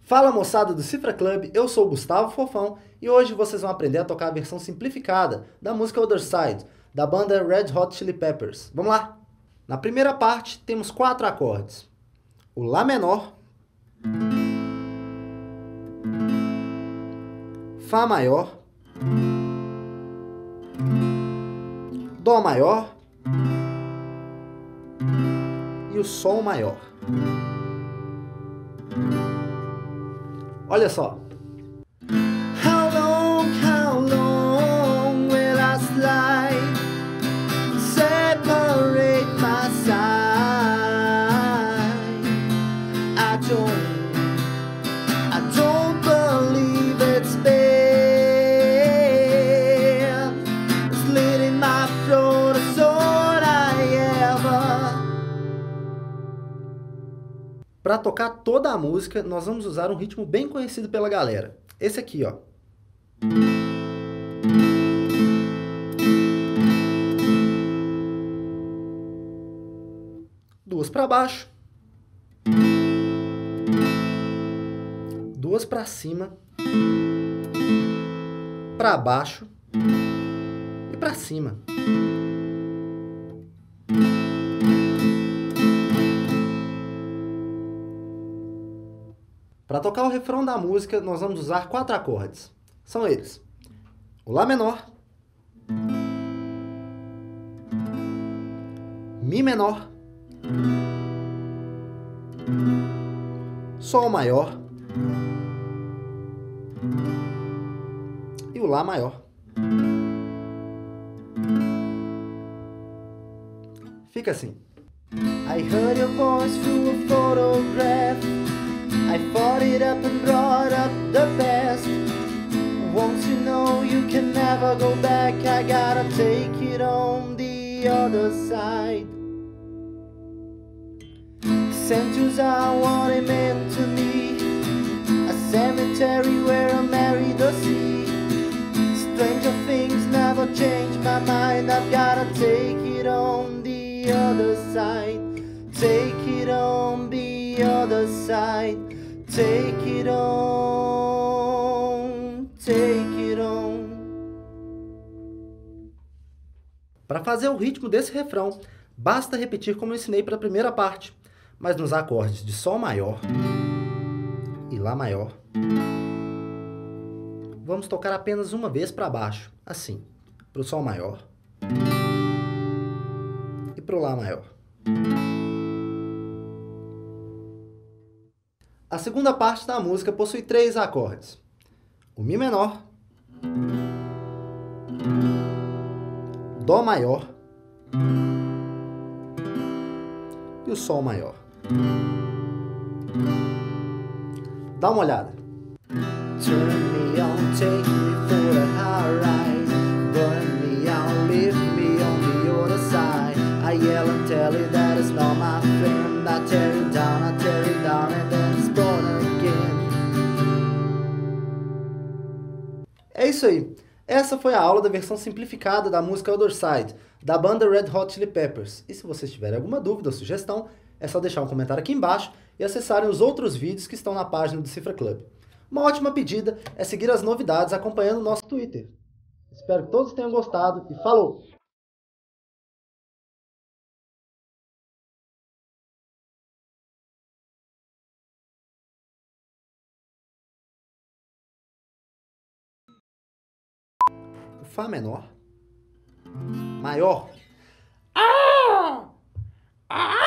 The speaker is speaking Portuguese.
Fala moçada do Cifra Club, eu sou o Gustavo Fofão e hoje vocês vão aprender a tocar a versão simplificada da música Other Side, da banda Red Hot Chili Peppers. Vamos lá? Na primeira parte temos 4 acordes. O Lá menor, Fá maior, Dó maior e o Sol maior. Olha só. How long will I slide? Separate my side. I don't believe it's bad. Slit in my throat is all I ever. Para tocar toda a música, nós vamos usar um ritmo bem conhecido pela galera. Esse aqui, ó. Duas para baixo. Duas para cima. Para baixo. E para cima. Para tocar o refrão da música, nós vamos usar 4 acordes. São eles: o Lá menor, Mi menor, Sol maior e o Lá maior. Fica assim. I heard your voice through a photograph. I fought it up and brought up the best. Once you know you can never go back, I gotta take it on the other side. Sent yous are what it meant to me, a cemetery where I married the sea. Stranger things never change my mind, I've gotta take it on the other side. Take it on the other side. Take it on, take it on. Para fazer o ritmo desse refrão, basta repetir como eu ensinei para a primeira parte, mas nos acordes de Sol maior e Lá maior. Vamos tocar apenas uma vez para baixo, assim, para o Sol maior e para o Lá maior. A segunda parte da música possui 3 acordes: o Mi menor, Dó maior e o Sol maior. Dá uma olhada. Turn me on, take me for the high ride. Burn me out, leave me on the other side. I yell and tell you that it's not my friend. I tear you down and then it's born again. É isso aí. Essa foi a aula da versão simplificada da música Other Side, da banda Red Hot Chili Peppers. E se vocês tiverem alguma dúvida ou sugestão, é só deixar um comentário aqui embaixo e acessarem os outros vídeos que estão na página do Cifra Club. Uma ótima pedida é seguir as novidades acompanhando o nosso Twitter. Espero que todos tenham gostado e falou! O Fá menor, maior,